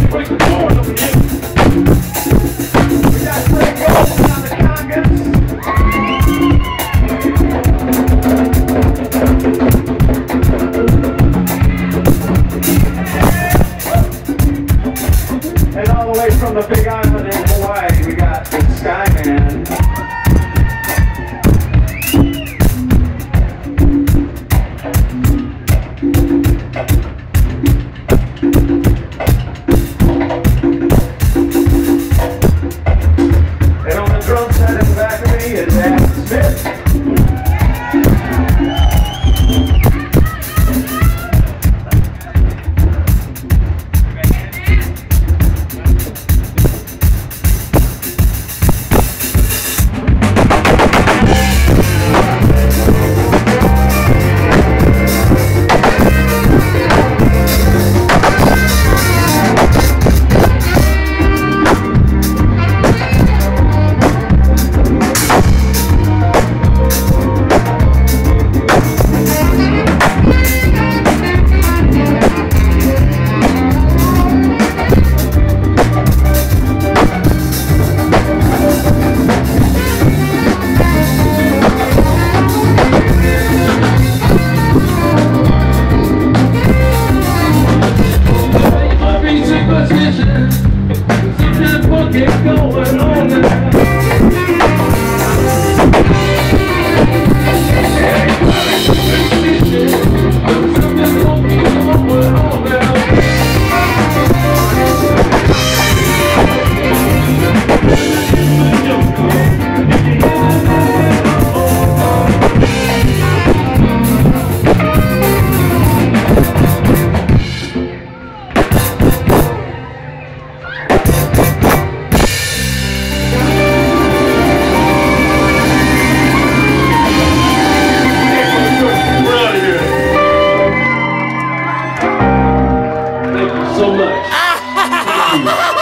break the doors over here. We got three goals on the Congo. And all the way from the big island in Hawaii, we got the Skyman. And on the drum set in the back of me is Adam Smith. Get going on now. So much.